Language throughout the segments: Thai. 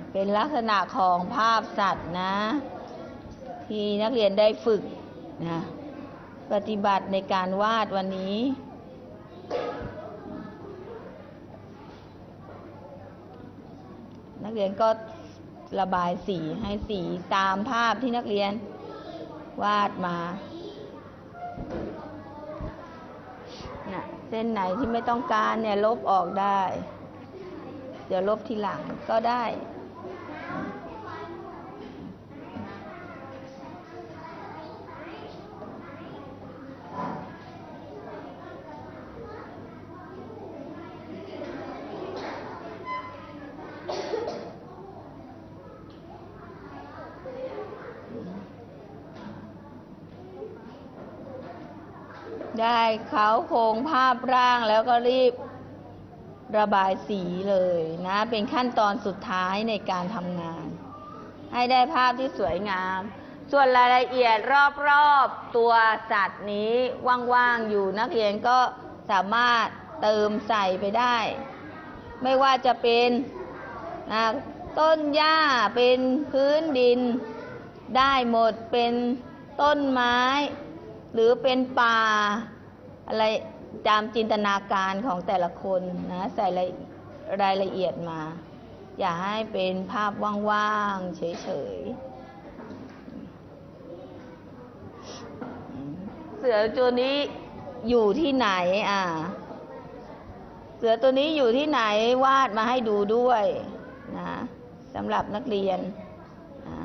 เป็นลักษณะของภาพสัตว์นะที่นักเรียนได้ฝึกนะปฏิบัติในการวาดวันนี้นักเรียนก็ระบายสีให้สีตามภาพที่นักเรียนวาดมานะเส้นไหนที่ไม่ต้องการเนี่ยลบออกได้เดี๋ยวลบทีหลังก็ได้ได้เขาโครงภาพร่างแล้วก็รีบระบายสีเลยนะเป็นขั้นตอนสุดท้ายในการทำงานให้ได้ภาพที่สวยงามส่วนรายละเอียดรอบๆตัวสัตว์นี้ว่างๆอยู่นักเรียนก็สามารถเติมใส่ไปได้ไม่ว่าจะเป็นต้นหญ้าเป็นพื้นดินได้หมดเป็นต้นไม้หรือเป็นป่าอะไรตามจินตนาการของแต่ละคนนะใส่รายละเอียดมาอย่าให้เป็นภาพว่างๆเฉยๆเสือตัวนี้อยู่ที่ไหนเสือตัวนี้อยู่ที่ไหนวาดมาให้ดูด้วยนะสำหรับนักเรียนนะ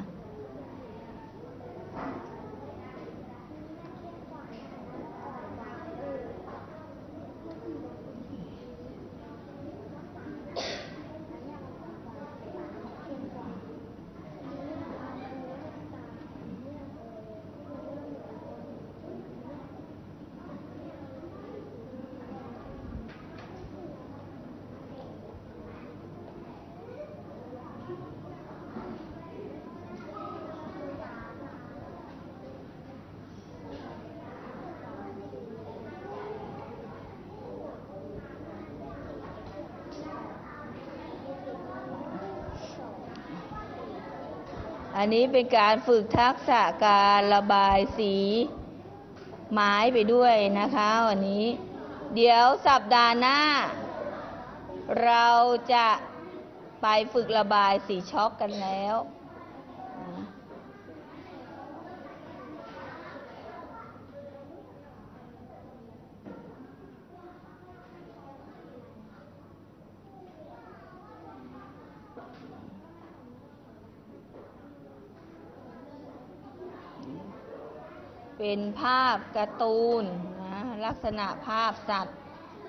อันนี้เป็นการฝึกทักษะการระบายสีไม้ไปด้วยนะคะวันนี้เดี๋ยวสัปดาห์หน้าเราจะไปฝึกระบายสีช็อกกันแล้วเป็นภาพการ์ตูนนะลักษณะภาพสัตว์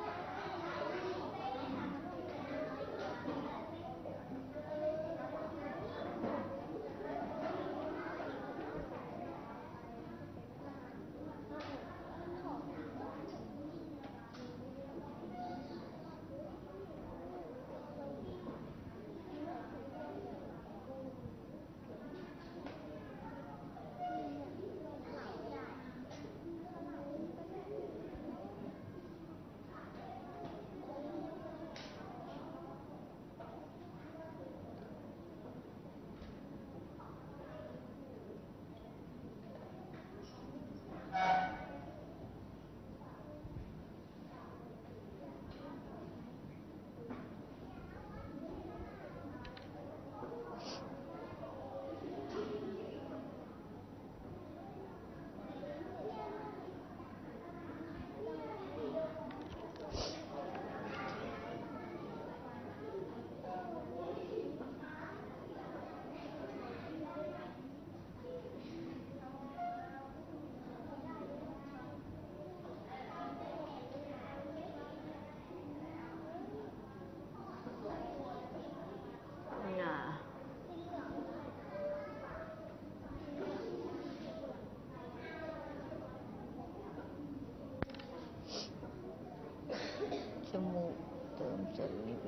จมูกเติมสีไป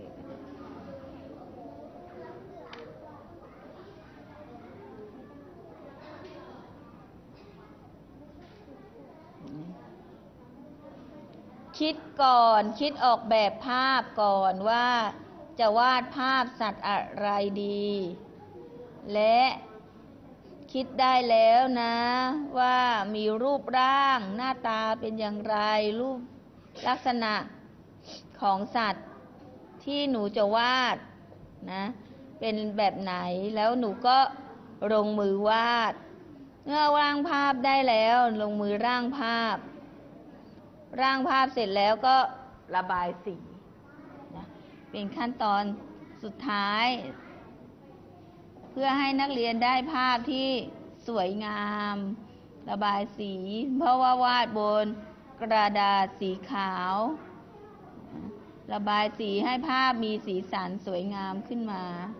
คิดก่อนคิดออกแบบภาพก่อนว่าจะวาดภาพสัตว์อะไรดี และคิดได้แล้วนะว่ามีรูปร่างหน้าตาเป็นอย่างไร รูปลักษณะของสัตว์ที่หนูจะวาดนะเป็นแบบไหนแล้วหนูก็ลงมือวาดเมื่อร่างภาพได้แล้วลงมือร่างภาพเสร็จแล้วก็ระบายสีนะเป็นขั้นตอนสุดท้ายเพื่อให้นักเรียนได้ภาพที่สวยงามระบายสีเพราะว่าวาดบนกระดาษสีขาวระบายสีให้ภาพมีสีสันสวยงามขึ้นมา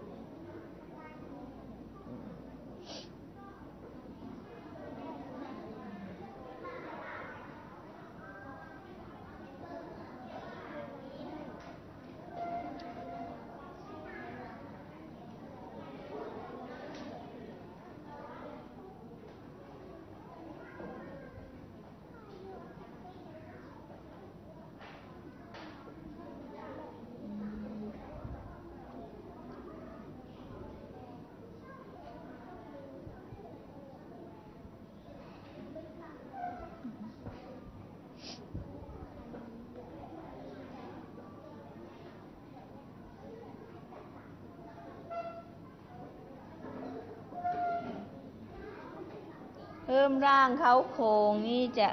เพิ่มร่างเขาโครงนี่จะ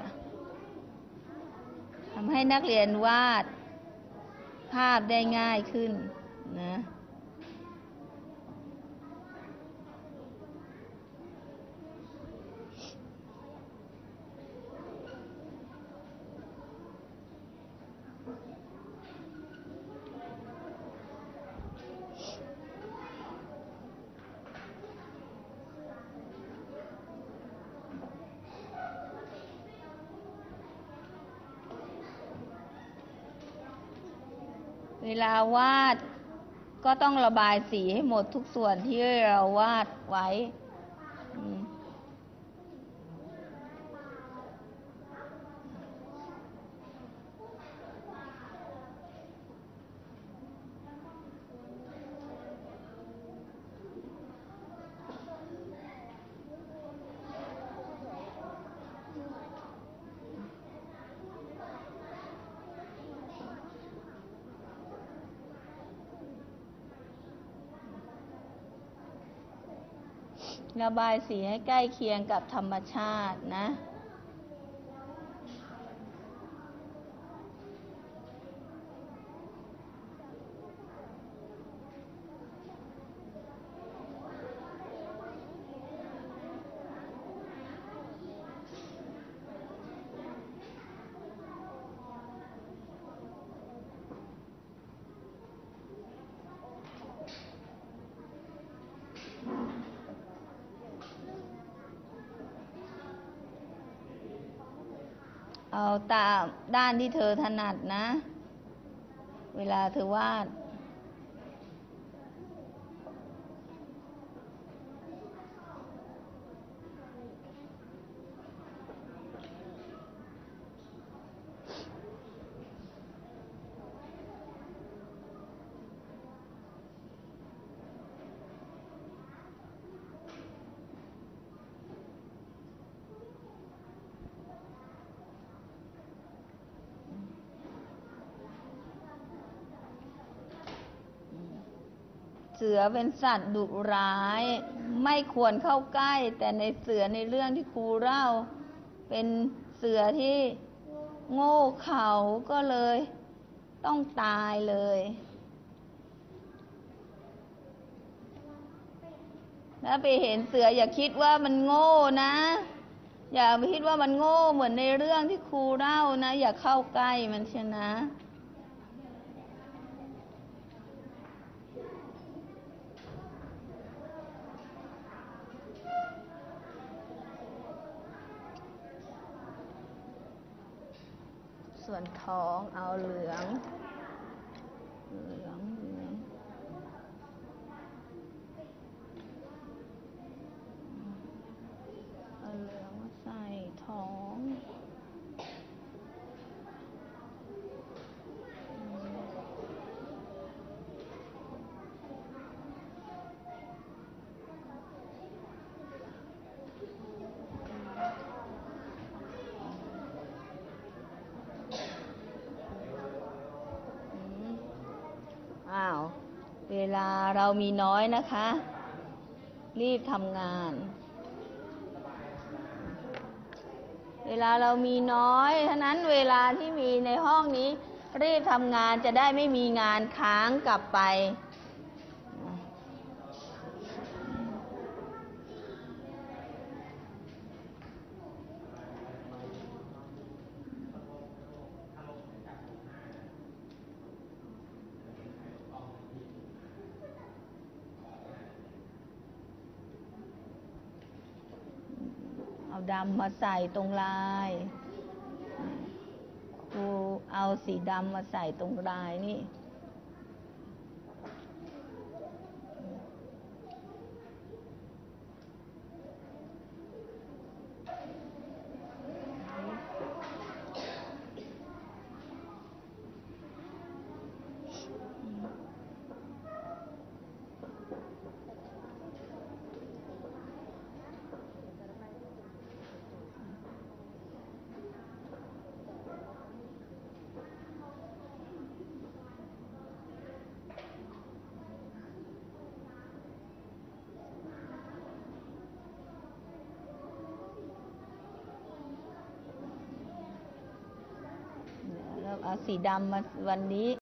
ทำให้นักเรียนวาดภาพได้ง่ายขึ้นนะเวลาวาดก็ต้องระบายสีให้หมดทุกส่วนที่เราวาดไว้ระบายสีให้ใกล้เคียงกับธรรมชาตินะเอาตามด้านที่เธอถนัดนะเวลาเธอวาดเสือเป็นสัตว์ดุร้ายไม่ควรเข้าใกล้แต่ในเสือในเรื่องที่ครูเล่าเป็นเสือที่โง่เขลาก็เลยต้องตายเลยถ้าไปเห็นเสืออย่าคิดว่ามันโง่นะอย่าไปคิดว่ามันโง่เหมือนในเรื่องที่ครูเล่านะอย่าเข้าใกล้มันเชียวนะส่วนท้องเอาเหลืองเอาเหลืองมาใส่ท้องอ้าว เวลาเรามีน้อยนะคะ รีบทำงาน เวลาเรามีน้อยฉะนั้นเวลาที่มีในห้องนี้ รีบทำงานจะได้ไม่มีงานค้างกลับไป เอาดำมาใส่ตรงลายครูเอาสีดำมาใส่ตรงลายนี่แล้วเอาสีดำมาวันนี้